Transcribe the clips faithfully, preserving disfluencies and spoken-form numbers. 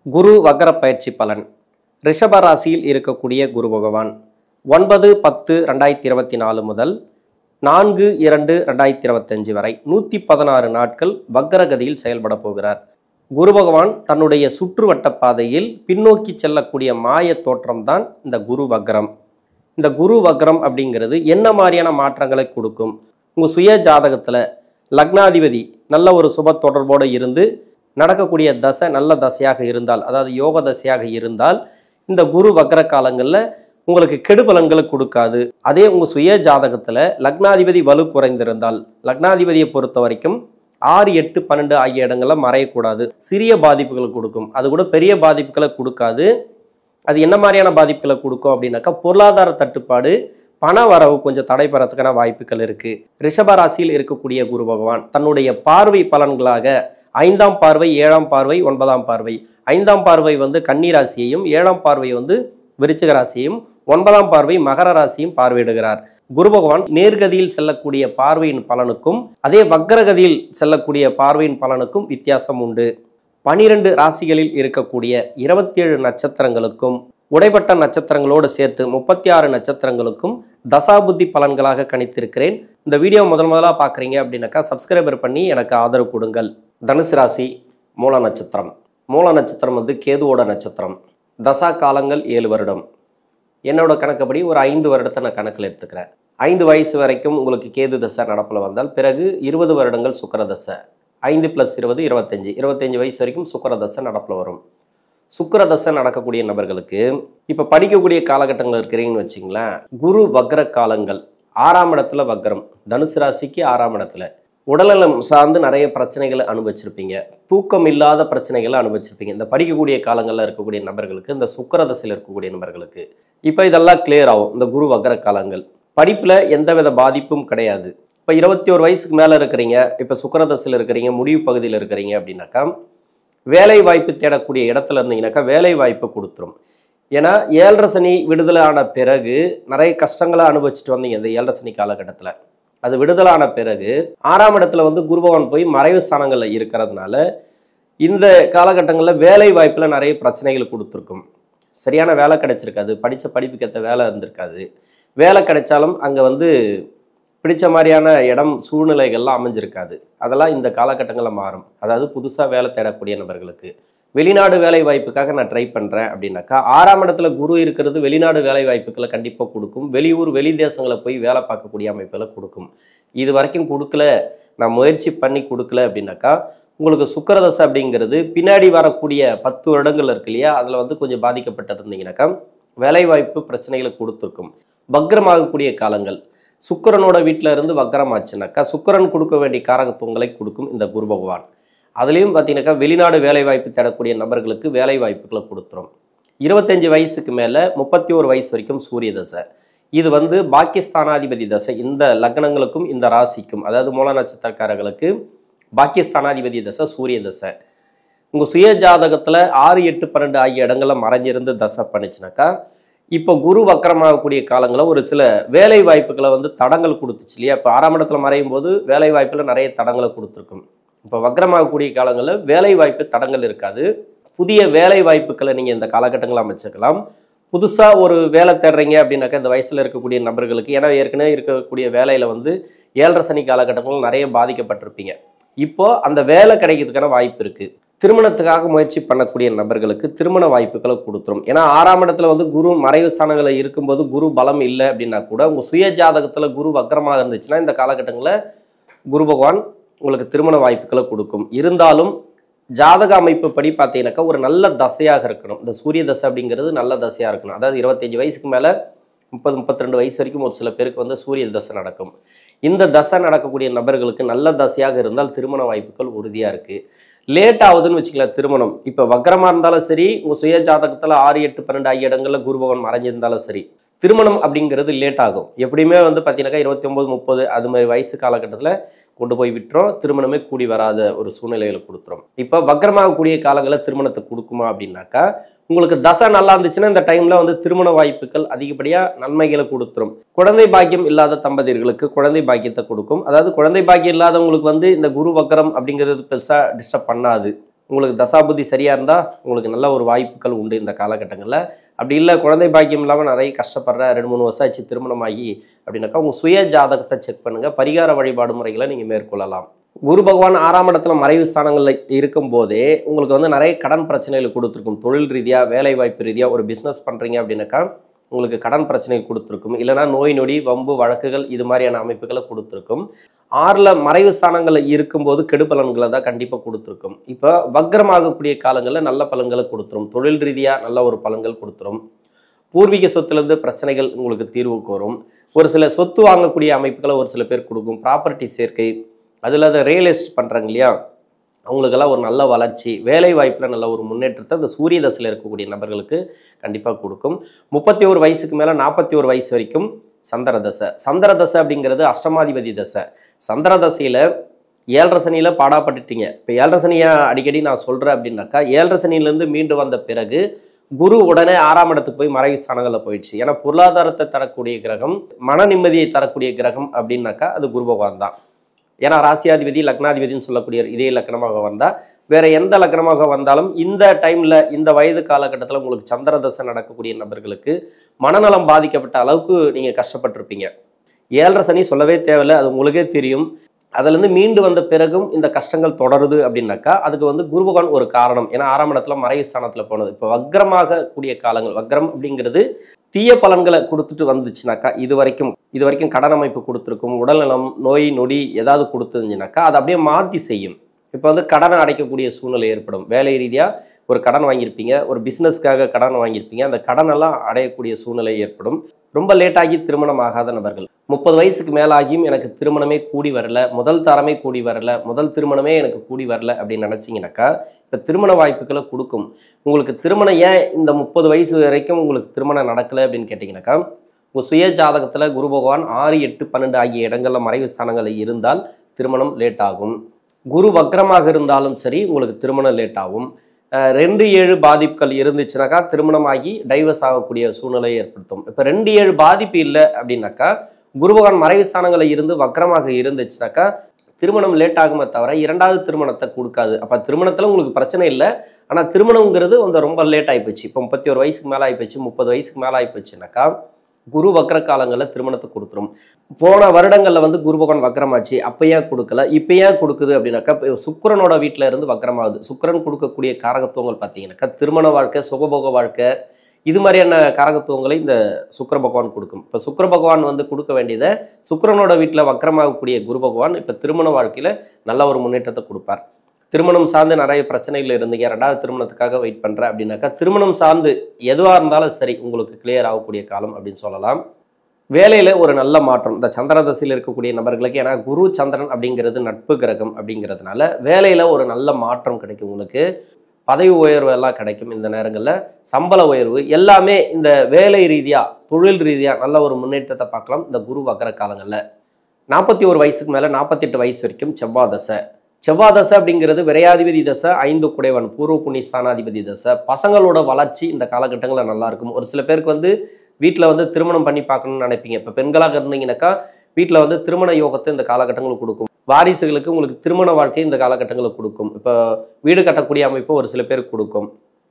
குரு வக்ர பயிற்சி பலன். ரிஷப ராசியில் இருக்கக்கூடிய குரு பகவான் ஒன்பது பத்து ரெண்டாயிரத்தி இருபத்தி நாலு முதல் நான்கு இரண்டு ரெண்டாயிரத்தி இருபத்தஞ்சு வரை நூற்றி பதினாறு நாட்கள் வக்ரகதியில் செயல்பட போகிறார். குரு பகவான் தன்னுடைய சுற்றுவட்ட பாதையில் பின்னோக்கி செல்லக்கூடிய மாய தோற்றம்தான் இந்த குரு வக்ரம். இந்த குரு வக்ரம் அப்படிங்கிறது என்ன மாதிரியான மாற்றங்களை கொடுக்கும்? உங்கள் சுய ஜாதகத்தில் லக்னாதிபதி நல்ல ஒரு சுப தொடர்போடு இருந்து நடக்கக்கூடிய தசை நல்ல தசையாக இருந்தால், அதாவது யோக தசையாக இருந்தால், இந்த குரு வக்ர காலங்களில் உங்களுக்கு கெடு பலன்களை கொடுக்காது. அதே உங்கள் சுய ஜாதகத்தில் லக்னாதிபதி வலு குறைந்திருந்தால், லக்னாதிபதியை பொறுத்த வரைக்கும் ஆறு எட்டு பன்னெண்டு ஆகிய இடங்களில் மறையக்கூடாது. சிறிய பாதிப்புகளை கொடுக்கும், அது கூட பெரிய பாதிப்புகளை கொடுக்காது. அது என்ன மாதிரியான பாதிப்புகளை கொடுக்கும் அப்படின்னாக்கா, பொருளாதார தட்டுப்பாடு, பண வரவு கொஞ்சம் தடைபெறத்துக்கான வாய்ப்புகள் இருக்கு. ரிஷப ராசியில் இருக்கக்கூடிய குரு பகவான் தன்னுடைய பார்வை பலன்களாக ஐந்தாம் பார்வை, ஏழாம் பார்வை, ஒன்பதாம் பார்வை. ஐந்தாம் பார்வை வந்து கன்னி ராசியையும், ஏழாம் பார்வை வந்து விருச்சிக ராசியையும், ஒன்பதாம் பார்வை மகர ராசியும் பார்வையிடுகிறார். குரு பகவான் நேர்கதியில் செல்லக்கூடிய பார்வையின் பலனுக்கும் அதே வக்ரகதியில் செல்லக்கூடிய பார்வையின் பலனுக்கும் வித்தியாசம் உண்டு. பனிரெண்டு ராசிகளில் இருக்கக்கூடிய இருபத்தி ஏழு நட்சத்திரங்களுக்கும் உடைப்பட்ட நட்சத்திரங்களோடு சேர்த்து முப்பத்தி ஆறு நட்சத்திரங்களுக்கும் தசாபுத்தி பலன்களாக கணித்திருக்கிறேன். இந்த வீடியோ முதல் முதலாக பார்க்குறீங்க அப்படின்னாக்கா சப்ஸ்கிரைபர் பண்ணி எனக்கு ஆதரவு கொடுங்கள். தனுசு ராசி மூல நட்சத்திரம். மூல நட்சத்திரம் வந்து கேதுவோட நட்சத்திரம். தசா காலங்கள் ஏழு வருடம். என்னோட கணக்குப்படி ஒரு ஐந்து வருடத்தை நான் கணக்கில் எடுத்துக்கிறேன். ஐந்து வயசு வரைக்கும் உங்களுக்கு கேது தசை நடப்பில் வந்தால், பிறகு இருபது வருடங்கள் சுக்கிர தசை. ஐந்து பிளஸ் இருபது இருபத்தஞ்சு இருபத்தஞ்சு வயசு வரைக்கும் சுக்கிர தசை நடப்பில் வரும். சுக்கிர தசை நடக்கக்கூடிய நபர்களுக்கு இப்போ படிக்கக்கூடிய காலகட்டங்கள் இருக்கிறீங்கன்னு வச்சிங்களேன், குரு வக்ர காலங்கள். ஆறாம் இடத்துல வக்ரம், தனுசு ராசிக்கு ஆறாம் இடத்துல. உடல்நலம் சார்ந்து நிறைய பிரச்சனைகளை அனுபவிச்சிருப்பீங்க, தூக்கம் இல்லாத பிரச்சனைகளை அனுபவிச்சிருப்பீங்க. இந்த படிக்கக்கூடிய காலங்களில் இருக்கக்கூடிய நபர்களுக்கு, இந்த சுக்கிர தசையில் இருக்கக்கூடிய நபர்களுக்கு இப்போ இதெல்லாம் கிளியர் ஆகும். இந்த குரு வக்ர காலங்கள் படிப்பில் எந்தவித பாதிப்பும் கிடையாது. இப்போ இருபத்தி ஒரு வயசுக்கு மேலே இருக்கிறீங்க, இப்போ சுக்கிர தசையில் இருக்கிறீங்க, முடிவு பகுதியில் இருக்கிறீங்க அப்படின்னாக்கா, வேலை வாய்ப்பு தேடக்கூடிய இடத்துல இருந்தீங்கன்னாக்கா வேலை வாய்ப்பு கொடுத்துரும். ஏன்னா ஏழரை சனி விடுதலான பிறகு நிறைய கஷ்டங்களை அனுபவிச்சுட்டு வந்தீங்க இந்த ஏழரை சனி காலகட்டத்தில். அது விடுதலான பிறகு ஆறாம் இடத்துல வந்து குரு பகவான் போய் மறைவு ஸ்தானங்களில் இருக்கிறதுனால இந்த காலகட்டங்களில் வேலை வாய்ப்பில் நிறைய பிரச்சனைகள் கொடுத்துருக்கும். சரியான வேலை கிடைச்சிருக்காது, படித்த படிப்புக்கேற்ற வேலை இருந்திருக்காது. வேலை கிடைச்சாலும் அங்கே வந்து பிடிச்ச மாதிரியான இடம் சூழ்நிலைகள்லாம் அமைஞ்சிருக்காது. அதெல்லாம் இந்த காலகட்டங்களில் மாறும். அதாவது புதுசாக வேலை தேடக்கூடிய நபர்களுக்கு வெளிநாடு வேலை வாய்ப்புக்காக நான் ட்ரை பண்ணுறேன் அப்படின்னாக்கா, ஆறாம் இடத்துல குரு இருக்கிறது வெளிநாடு வேலை வாய்ப்புகளை கண்டிப்பாக கொடுக்கும். வெளியூர் வெளி தேசங்களை போய் வேலை பார்க்கக்கூடிய அமைப்புகளை கொடுக்கும். இது வரைக்கும் கொடுக்கல, நான் முயற்சி பண்ணி கொடுக்கல அப்படின்னாக்கா, உங்களுக்கு சுக்கிரதசை அப்படிங்கிறது பின்னாடி வரக்கூடிய பத்து வருடங்கள் இருக்கு இல்லையா, அதில் வந்து கொஞ்சம் பாதிக்கப்பட்டு இருந்தீங்கன்னாக்கா வேலை வாய்ப்பு பிரச்சனைகளை கொடுத்துருக்கும். வக்ரமாகக்கூடிய காலங்கள், சுக்கிரனோட வீட்டில் இருந்து வக்ரம் ஆச்சுனாக்கா சுக்கிரன் கொடுக்க வேண்டிய காரகத்துவங்களை கொடுக்கும் இந்த குரு பகவான். அதுலேயும் பார்த்தீங்கன்னாக்கா வெளிநாடு வேலை வாய்ப்பு தேடக்கூடிய நபர்களுக்கு வேலை வாய்ப்புகளை கொடுத்துரும். இருபத்தஞ்சு வயசுக்கு மேலே முப்பத்தி ஒரு வயசு வரைக்கும் சூரிய தசை. இது வந்து பாக்கியஸ்தானாதிபதி தசை. இந்த லக்னங்களுக்கும் இந்த ராசிக்கும், அதாவது மூல நட்சத்திரக்காரர்களுக்கு பாக்கியஸ்தானாதிபதி தசை சூரிய தசை. உங்கள் சுய ஜாதகத்தில் ஆறு எட்டு பன்னெண்டு ஆகிய இடங்களில் மறைஞ்சிருந்து தசை பண்ணிச்சுனாக்கா, இப்போ குரு வக்கரமாகக்கூடிய காலங்களில் ஒரு சில வேலை வாய்ப்புகளை வந்து தடங்கள் கொடுத்துச்சு இல்லையா. இப்போ ஆறாம் இடத்துல மறையும் போது வேலை வாய்ப்பில் நிறைய தடங்களை கொடுத்துருக்கும். இப்போ வக்கரமாகக்கூடிய காலங்களில் வேலை வாய்ப்பு தடங்கள் இருக்காது. புதிய வேலை வாய்ப்புகளை நீங்கள் இந்த காலகட்டங்களில் அமைச்சுக்கலாம். புதுசாக ஒரு வேலை தேடுறீங்க அப்படின்னாக்கா இந்த வயசில் இருக்கக்கூடிய நபர்களுக்கு, ஏன்னா ஏற்கனவே இருக்கக்கூடிய வேலையில் வந்து ஏழரை சனி காலகட்டங்களில் நிறைய பாதிக்கப்பட்டிருப்பீங்க. இப்போது அந்த வேலை கிடைக்கிறதுக்கான வாய்ப்பு இருக்குது. திருமணத்துக்காக முயற்சி பண்ணக்கூடிய நபர்களுக்கு திருமண வாய்ப்புகளை கொடுத்துரும். ஏன்னா ஆறாம் இடத்துல வந்து குரு மறைவு ஸ்தானங்களில் இருக்கும்போது குரு பலம் இல்லை அப்படின்னா கூட, உங்கள் சுய ஜாதகத்தில் குரு வக்ரமாக இருந்துச்சுன்னா இந்த காலகட்டங்களில் குரு பகவான் உங்களுக்கு திருமண வாய்ப்புகளை கொடுக்கும். இருந்தாலும் ஜாதக அமைப்பு படி பார்த்தீங்கன்னாக்கா ஒரு நல்ல தசையாக இருக்கணும். இந்த சூரிய தசை அப்படிங்கிறது நல்ல தசையாக இருக்கணும். அதாவது இருபத்தஞ்சு வயசுக்கு மேலே முப்பது முப்பத்தி ரெண்டு வயசு வரைக்கும் ஒரு சில பேருக்கு வந்து சூரிய தசை நடக்கும். இந்த தசை நடக்கக்கூடிய நபர்களுக்கு நல்ல தசையாக இருந்தால் திருமண வாய்ப்புகள் உறுதியாக இருக்குது. லேட் ஆகுதுன்னு வச்சுக்கலாம் திருமணம். இப்போ வக்ரமாக இருந்தாலும் சரி, உங்கள் சுய ஜாதகத்தில் ஆறு எட்டு பன்னெண்டு ஆகிய இடங்களில் குரு பகவான் மறைஞ்சிருந்தாலும் சரி, திருமணம் அப்படிங்கிறது லேட் ஆகும். எப்படியுமே வந்து பார்த்தீங்கன்னாக்கா இருபத்தி ஒம்பது முப்பது அது மாதிரி வயசு காலகட்டத்தில் கொண்டு போய் விட்டுரும். திருமணமே கூடி வராத ஒரு சூழ்நிலைகளை கொடுத்துரும். இப்போ வக்ரமாகக்கூடிய காலங்களில் திருமணத்தை கொடுக்குமா அப்படின்னாக்கா, உங்களுக்கு தசை நல்லா இருந்துச்சுன்னா இந்த டைமில் வந்து திருமண வாய்ப்புகள் அதிகப்படியாக நன்மைகளை கொடுத்துரும். குழந்தை பாக்கியம் இல்லாத தம்பதியர்களுக்கு குழந்தை பாக்கியத்தை கொடுக்கும். அதாவது குழந்தை பாக்கியம் இல்லாதவங்களுக்கு வந்து இந்த குரு வக்ரம் அப்படிங்கிறது பெருசாக டிஸ்டர்ப் பண்ணாது. உங்களுக்கு தசாபுத்தி சரியாக இருந்தால் உங்களுக்கு நல்ல ஒரு வாய்ப்புகள் உண்டு இந்த காலகட்டங்களில். அப்படி இல்லை குழந்தை பாக்கியம் இல்லாமல் நிறைய கஷ்டப்படுற ரெண்டு மூணு வருஷம் ஆச்சு திருமணமாகி அப்படின்னாக்கா உங்கள் சுய ஜாதகத்தை செக் பண்ணுங்கள். பரிகார வழிபாடு முறைகளை நீங்கள் மேற்கொள்ளலாம். குரு பகவான் ஆறாம் இடத்துல மறைவு ஸ்தானங்களில் இருக்கும்போதே உங்களுக்கு வந்து நிறைய கடன் பிரச்சனைகள் கொடுத்துருக்கும். தொழில் ரீதியாக வேலை வாய்ப்பு ரீதியாக ஒரு பிஸ்னஸ் பண்ணுறீங்க அப்படின்னாக்கா உங்களுக்கு கடன் பிரச்சனைகள் கொடுத்துருக்கும். இல்லைனா நோய் நொடி வம்பு வழக்குகள் இது மாதிரியான அமைப்புகளை கொடுத்துருக்கும். ஆறில் மறைவு ஸ்தானங்களில் இருக்கும்போது கெடு பலன்களை தான் கண்டிப்பாக கொடுத்துருக்கும். இப்போ வக்ரமாகக்கூடிய காலங்களில் நல்ல பலன்களை கொடுத்துரும். தொழில் ரீதியாக நல்ல ஒரு பலன்கள் கொடுத்துரும். பூர்வீக சொத்துலேருந்து பிரச்சனைகள் உங்களுக்கு தீர்வுக்கு வரும். ஒரு சில சொத்து வாங்கக்கூடிய அமைப்புகளை ஒரு சில பேர் கொடுக்கும். ப்ராப்பர்ட்டி சேர்க்கை அதில் அதை ரியல் எஸ்டேட் பண்ணுறாங்க இல்லையா, அவங்களுக்கெல்லாம் ஒரு நல்ல வளர்ச்சி வேலை வாய்ப்பில் நல்ல ஒரு முன்னேற்றத்தை அந்த சூரிய தசையில் இருக்கக்கூடிய நபர்களுக்கு கண்டிப்பாக கொடுக்கும். முப்பத்தி ஒரு வயசுக்கு மேலே நாற்பத்தி ஒரு வயசு வரைக்கும் சந்திர தசை. சந்திர தசை அப்படிங்கிறது அஷ்டமாதிபதி தசை. சந்திர தசையில் ஏழரை சனியில் பாடாப்பட்டுட்டீங்க. இப்போ ஏழரை சனியை அடிக்கடி நான் சொல்கிறேன் அப்படின்னாக்கா ஏழரை சனியிலேருந்து மீண்டு வந்த பிறகு குரு உடனே ஆறாம் இடத்துக்கு போய் மறைவு ஸ்தானங்களில் போயிடுச்சு. ஏன்னா பொருளாதாரத்தை தரக்கூடிய கிரகம், மன நிம்மதியை தரக்கூடிய கிரகம் அப்படின்னாக்கா அது குரு பகவான் தான். ஏன்னா ராசியாதிபதி லக்னாதிபதினு சொல்லக்கூடிய இதே லக்னமாக வந்தால் வேற எந்த லக்னமாக வந்தாலும் இந்த டைமில் இந்த வயது காலகட்டத்தில் உங்களுக்கு சந்திர தசை நடக்கக்கூடிய நபர்களுக்கு மனநலம் பாதிக்கப்பட்ட அளவுக்கு நீங்கள் கஷ்டப்பட்டிருப்பீங்க. ஏழரை சனி சொல்லவே தேவையில்லை, அது உங்களுக்கே தெரியும். அதுலேருந்து மீண்டு வந்த பிறகும் இந்த கஷ்டங்கள் தொடருது அப்படின்னாக்கா அதுக்கு வந்து குரு பகவான் ஒரு காரணம். ஏன்னா ஆறாம் இடத்துல மறைவு ஸ்தானத்தில் போனது. இப்போ வக்ரமாக கூடிய காலங்கள், வக்ரம் அப்படிங்கிறது தீய பலன்களை கொடுத்துட்டு வந்துச்சுனாக்கா இது வரைக்கும் இது வரைக்கும் கடன் அமைப்பு கொடுத்துருக்கும். உடல்நலம் நோய் நொடி ஏதாவது கொடுத்துருந்துச்சுனாக்கா அதை அப்படியே மாற்றி செய்யும். இப்போ வந்து கடனை அடைக்கக்கூடிய சூழ்நிலை ஏற்படும். வேலை ரீதியாக ஒரு கடன் வாங்கியிருப்பீங்க, ஒரு பிஸ்னஸ்க்காக கடன் வாங்கியிருப்பீங்க, அந்த கடனெல்லாம் அடையக்கூடிய சூழ்நிலை ஏற்படும். ரொம்ப லேட்டாகி திருமணம் ஆகாத நபர்கள், முப்பது வயசுக்கு மேலாகியும் எனக்கு திருமணமே கூடி வரல, முதல் தரமே கூடி வரல, முதல் திருமணமே எனக்கு கூடி வரல அப்படின்னு நினச்சிங்கனாக்கா இப்போ திருமண வாய்ப்புகளை கொடுக்கும். உங்களுக்கு திருமணம் ஏன் இந்த முப்பது வயசு வரைக்கும் உங்களுக்கு திருமணம் நடக்கலை அப்படின்னு கேட்டிங்கனாக்கா உங்கள் சுய ஜாதகத்தில் குரு பகவான் ஆறு எட்டு பன்னெண்டு ஆகிய இடங்களில் மறைவு ஸ்தானங்களில் இருந்தால் திருமணம் லேட் ஆகும். குரு வக்ரமாக இருந்தாலும் சரி உங்களுக்கு திருமணம் லேட் ஆகும். ரெண்டு ஏழு பாதிப்புகள் இருந்துச்சுனாக்கா திருமணம் ஆகி டைவர்ஸ் ஆகக்கூடிய சூழ்நிலையை ஏற்படுத்தும். இப்போ ரெண்டு ஏழு பாதிப்பு இல்லை அப்படின்னாக்கா குரு பகவான் மறைவு ஸ்தானங்களில் இருந்து வக்ரமாக இருந்துச்சுனாக்கா திருமணம் லேட் ஆகுமே தவிர இரண்டாவது திருமணத்தை கொடுக்காது. அப்போ திருமணத்தில் உங்களுக்கு பிரச்சனை இல்லை, ஆனால் திருமணங்கிறது வந்து ரொம்ப லேட் ஆகிப்போச்சு. இப்போ முப்பத்தி ஒரு வயசுக்கு மேலே ஆகிப்போச்சு, முப்பது வயசுக்கு மேலே ஆகிப்போச்சுனாக்கா குரு வக்ர காலங்களில் திருமணத்தை கொடுத்துரும். போன வருடங்களில் வந்து குரு பகவான் வக்ரமாச்சு, அப்போ ஏன் கொடுக்கல, இப்போ ஏன் கொடுக்குது அப்படின்னாக்கா சுக்கிரனோட வீட்டில் இருந்து வக்ரமாகுது. சுக்கிரன் கொடுக்கக்கூடிய காரகத்துவங்கள் பார்த்தீங்கன்னாக்கா திருமண வாழ்க்கை, சுகபோக வாழ்க்கை, இது மாதிரியான காரகத்துவங்களை இந்த சுக்கிர பகவான் கொடுக்கும். இப்போ சுக்கிர பகவான் வந்து கொடுக்க வேண்டியதை சுக்கிரனோட வீட்டில் வக்ரமாகக்கூடிய குரு பகவான் இப்போ திருமண வாழ்க்கையில் நல்ல ஒரு முன்னேற்றத்தை கொடுப்பார். திருமணம் சார்ந்து நிறைய பிரச்சனைகள் இருந்தீங்க, ரெண்டாவது திருமணத்துக்காக வெயிட் பண்ணுறேன் அப்படின்னாக்கா திருமணம் சார்ந்து எதுவாக இருந்தாலும் சரி உங்களுக்கு கிளியர் ஆகக்கூடிய காலம் அப்படின்னு சொல்லலாம். வேலையில் ஒரு நல்ல மாற்றம் இந்த சந்திர தசையில் இருக்கக்கூடிய நபர்களுக்கு, ஏன்னா குரு சந்திரன் அப்படிங்கிறது நட்பு கிரகம் அப்படிங்கிறதுனால வேலையில் ஒரு நல்ல மாற்றம் கிடைக்கும். உங்களுக்கு பதவி உயர்வு எல்லாம் கிடைக்கும். இந்த நேரங்களில் சம்பள உயர்வு எல்லாமே இந்த வேலை ரீதியாக தொழில் ரீதியாக நல்ல ஒரு முன்னேற்றத்தை பார்க்கலாம் இந்த குரு வக்ர காலங்களில். நாற்பத்தி ஒரு வயசுக்கு மேலே நாற்பத்தி எட்டு வயசு வரைக்கும் செவ்வாய் தசை. செவ்வாய் தசை அப்படிங்கிறது விரையாதிபதி தசை, ஐந்து குடைவன் பூர்வ புண்ணிய ஸ்தானாதிபதி தசை. பசங்களோட வளர்ச்சி இந்த காலகட்டங்களில் நல்லா இருக்கும். ஒரு சில பேருக்கு வந்து வீட்டில் வந்து திருமணம் பண்ணி பார்க்கணும்னு நினைப்பீங்க. இப்போ பெண்களாக இருந்தீங்கன்னாக்கா வீட்டில் வந்து திருமண யோகத்தை இந்த காலகட்டங்களுக்கு கொடுக்கும். வாரிசுகளுக்கு உங்களுக்கு திருமண வாழ்க்கை இந்த காலகட்டங்களுக்கு கொடுக்கும். இப்போ வீடு கட்டக்கூடிய அமைப்பு ஒரு சில பேருக்கு கொடுக்கும்.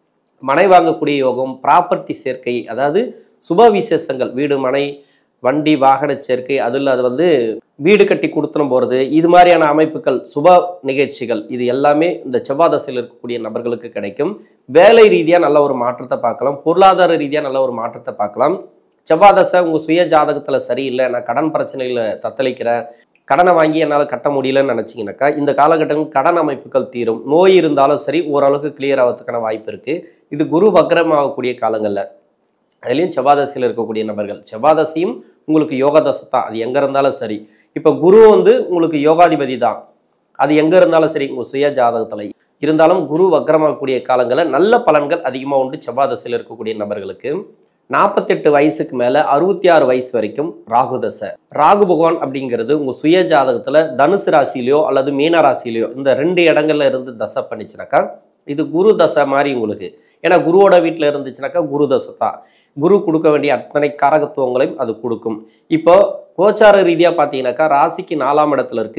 மனை வாங்கக்கூடிய யோகம், ப்ராப்பர்ட்டி சேர்க்கை, அதாவது சுப விசேஷங்கள், வீடு மனை வண்டி வாகன சேர்க்கை, அதில் அது வந்து வீடு கட்டி கொடுத்துன்னு போகிறது, இது மாதிரியான அமைப்புகள், சுப நிகழ்ச்சிகள், இது எல்லாமே இந்த செவ்வாய் தசையில் இருக்கக்கூடிய நபர்களுக்கு கிடைக்கும். வேலை ரீதியாக நல்ல ஒரு மாற்றத்தை பார்க்கலாம். பொருளாதார ரீதியாக நல்ல ஒரு மாற்றத்தை பார்க்கலாம். செவ்வாய் தசை உங்கள் சுய ஜாதகத்தில் சரியில்லை, நான் கடன் பிரச்சனையில் தத்தளிக்கிறேன், கடனை வாங்கி என்னால் கட்ட முடியலன்னு நினச்சிங்கனாக்கா இந்த காலகட்டங்கள் கடன் அமைப்புகள் தீரும். நோய் இருந்தாலும் சரி ஓரளவுக்கு கிளியர் ஆகிறதுக்கான வாய்ப்பு இருக்குது. இது குரு வக்ரமாகக்கூடிய காலங்களில். அதுலேயும் செவ்வாதசையில் இருக்கக்கூடிய நபர்கள், செவ்வாதசையும் உங்களுக்கு யோகாதசை தான், அது எங்கே இருந்தாலும் சரி. இப்போ குரு வந்து உங்களுக்கு யோகாதிபதி தான், அது எங்கே இருந்தாலும் சரி உங்கள் சுய ஜாதகத்தில் இருந்தாலும் குரு வக்ரமாகக்கூடிய காலங்களில் நல்ல பலன்கள் அதிகமாக உண்டு செவ்வாதசையில் இருக்கக்கூடிய நபர்களுக்கு. நாற்பத்தெட்டு வயசுக்கு மேலே அறுபத்தி ஆறு வயசு வரைக்கும் ராகு தசை. ராகு பகவான் அப்படிங்கிறது உங்கள் சுய ஜாதகத்தில் தனுசு ராசியிலையோ அல்லது மீன ராசியிலையோ இந்த ரெண்டு இடங்கள்ல இருந்து தசை பண்ணிச்சுனாக்கா இது குரு தசை மாதிரி உங்களுக்கு. ஏன்னா குருவோட வீட்டில் இருந்துச்சுனாக்கா குரு தசை தான். குரு கொடுக்க வேண்டிய அத்தனை காரகத்துவங்களையும் அது கொடுக்கும். இப்போ கோச்சார ரீதியாக பார்த்தீங்கன்னாக்கா ராசிக்கு நாலாம் இடத்துல இருக்குது,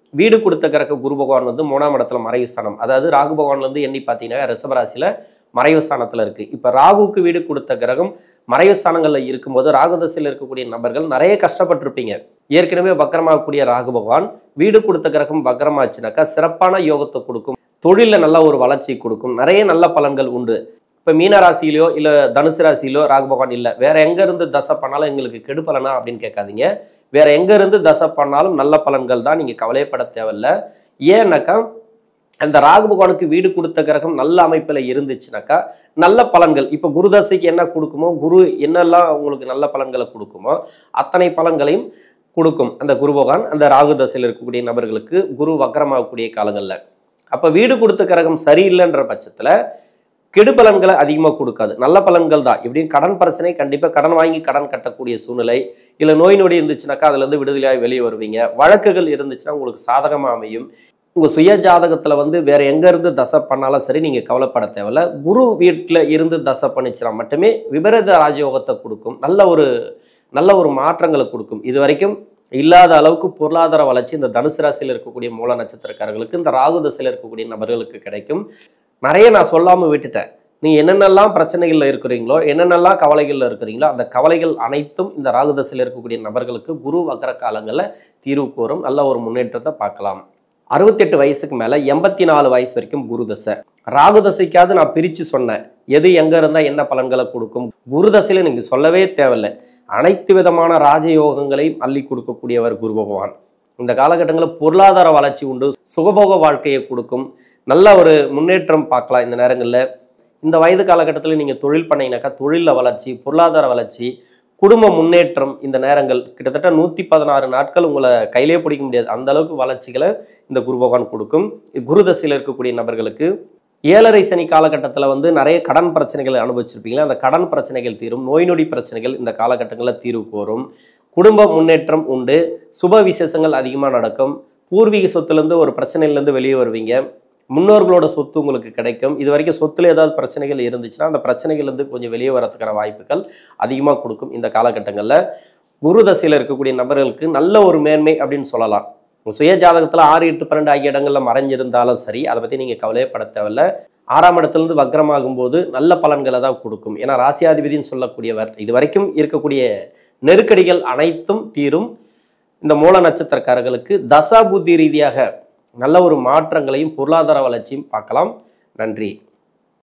வீடு கொடுத்த கிரக குரு பகவான் வந்து மூணாம் இடத்துல மறைவு ஸ்தானம், அதாவது ராகு பகவான்ல இருந்து எண்ணி பார்த்தீங்கன்னா ரிஷபராசியில மறைவு ஸ்தானத்துல இருக்கு. இப்ப ராகுக்கு வீடு கொடுத்த கிரகம் மறைவு ஸ்தானங்கள்ல இருக்கும்போது ராகு தசையில் இருக்கக்கூடிய நபர்கள் நிறைய கஷ்டப்பட்டிருப்பீங்க. ஏற்கனவே வக்ரமாகக்கூடிய ராகு பகவான் வீடு கொடுத்த கிரகம் வக்ரமாச்சுனாக்கா சிறப்பான யோகத்தை கொடுக்கும், தொழில நல்ல ஒரு வளர்ச்சி கொடுக்கும், நிறைய நல்ல பலன்கள் உண்டு. இப்போ மீன ராசியிலோ இல்லை தனுசு ராசியிலோ ராகு பகவான் இல்லை, வேற எங்க இருந்து தசை பண்ணாலும் எங்களுக்கு கெடு பலனா அப்படின்னு கேட்காதீங்க. வேற எங்க இருந்து தசை பண்ணாலும் நல்ல பலன்கள் தான், நீங்க கவலைப்பட தேவையில்லை. ஏன்னாக்கா அந்த ராகு பகவானுக்கு வீடு கொடுத்த கிரகம் நல்ல அமைப்பில் இருந்துச்சுனாக்கா நல்ல பலன்கள். இப்போ குரு தசைக்கு என்ன கொடுக்குமோ, குரு என்னெல்லாம் உங்களுக்கு நல்ல பலன்களை கொடுக்குமோ அத்தனை பலன்களையும் கொடுக்கும் அந்த குரு பகவான் அந்த ராகு தசையில் இருக்கக்கூடிய நபர்களுக்கு குரு வக்கரமாகக்கூடிய காலங்களில். அப்போ வீடு கொடுத்த கிரகம் சரியில்லைன்ற பட்சத்தில் கெடு பலன்களை அதிகமாக கொடுக்காது, நல்ல பலன்கள் தான். எப்படியும் கடன் பிரச்சனை, கண்டிப்பாக கடன் வாங்கி கடன் கட்டக்கூடிய சூழ்நிலை, இல்லை நோய் நொடி இருந்துச்சுனாக்கா அதுலேருந்து விடுதலையாக வெளியே வருவீங்க. வழக்குகள் இருந்துச்சுன்னா உங்களுக்கு சாதகமாக அமையும். உங்கள் சுய ஜாதகத்தில் வந்து வேற எங்க இருந்து தசை பண்ணாலும் சரி நீங்கள் கவலைப்பட தேவையில்ல. குரு வீட்டில் இருந்து தசை பண்ணிச்சுனா மட்டுமே விபரீத ராஜயோகத்தை கொடுக்கும், நல்ல ஒரு நல்ல ஒரு மாற்றங்களை கொடுக்கும். இது வரைக்கும் இல்லாத அளவுக்கு பொருளாதார வளர்ச்சி இந்த தனுசு ராசியில் இருக்கக்கூடிய மூல நட்சத்திரக்காரர்களுக்கு, இந்த ராகு தசையில் இருக்கக்கூடிய நபர்களுக்கு கிடைக்கும். நிறைய நான் சொல்லாமல் விட்டுட்டேன். நீ என்னென்னலாம் பிரச்சனைகள்ல இருக்கிறீங்களோ, என்னென்னலாம் கவலைகள்ல இருக்கிறீங்களோ, அந்த கவலைகள் அனைத்தும் இந்த ராகு தசையில் இருக்கக்கூடிய நபர்களுக்கு குரு வக்கர காலங்களில் தீர்வு கோரும், நல்ல ஒரு முன்னேற்றத்தை பார்க்கலாம். அறுபத்தெட்டு வயசுக்கு மேல எண்பத்தி நாலு வயசு வரைக்கும் குரு தசை. ராகு தசைக்காவது நான் பிரிச்சு சொன்னேன் எது எங்க இருந்தா என்ன பலன்களை கொடுக்கும். குரு தசையில நீங்க சொல்லவே தேவையில்லை, அனைத்து விதமான ராஜயோகங்களையும் அள்ளி கொடுக்கக்கூடியவர் குரு பகவான். இந்த காலகட்டங்களில் பொருளாதார வளர்ச்சி உண்டு, சுகபோக வாழ்க்கையை கொடுக்கும், நல்ல ஒரு முன்னேற்றம் பார்க்கலாம். இந்த நேரங்களில் இந்த வயது காலகட்டத்தில் நீங்கள் தொழில் பண்ணீங்கன்னாக்கா தொழிலில் வளர்ச்சி, பொருளாதார வளர்ச்சி, குடும்ப முன்னேற்றம். இந்த நேரங்கள் கிட்டத்தட்ட நூற்றி பதினாறு நாட்கள் உங்களை கையிலே பிடிக்க முடியாது, அந்த அளவுக்கு வளர்ச்சிகளை இந்த குரு பகவான் கொடுக்கும். குரு தசையில் இருக்கக்கூடிய நபர்களுக்கு ஏழரை சனி காலகட்டத்தில் வந்து நிறைய கடன் பிரச்சனைகளை அனுபவிச்சிருப்பீங்களா, அந்த கடன் பிரச்சனைகள் தீரும், நோய் நொடி பிரச்சனைகள் இந்த காலகட்டங்களில் தீர்வு கோரும், குடும்ப முன்னேற்றம் உண்டு, சுப விசேஷங்கள் அதிகமாக நடக்கும், பூர்வீக சொத்துலேருந்து ஒரு பிரச்சனையிலேருந்து வெளியே வருவீங்க, முன்னோர்களோட சொத்து உங்களுக்கு கிடைக்கும். இது வரைக்கும் சொத்துல ஏதாவது பிரச்சனைகள் இருந்துச்சுன்னா அந்த பிரச்சனைகள்லேருந்து கொஞ்சம் வெளியே வரதுக்கான வாய்ப்புகள் அதிகமாக கொடுக்கும். இந்த காலகட்டங்களில் குரு தசையில் இருக்கக்கூடிய நபர்களுக்கு நல்ல ஒரு மேன்மை அப்படின்னு சொல்லலாம். சுய ஜாதகத்தில் ஆறு எட்டு பன்னெண்டு ஆகிய இடங்களில் மறைஞ்சிருந்தாலும் சரி, அதை பற்றி நீங்கள் கவலையப்பட தேவையில்லை. ஆறாம் இடத்துலேருந்து வக்ரமாகும் போது நல்ல பலன்களை தான் கொடுக்கும். ஏன்னா ராசியாதிபதினு சொல்லக்கூடியவர். இது வரைக்கும் இருக்கக்கூடிய நெருக்கடிகள் அனைத்தும் தீரும். இந்த மூல நட்சத்திரக்காரர்களுக்கு தசா புத்தி ரீதியாக நல்ல ஒரு மாற்றங்களையும் பொருளாதார வளர்ச்சியும் பார்க்கலாம். நன்றி.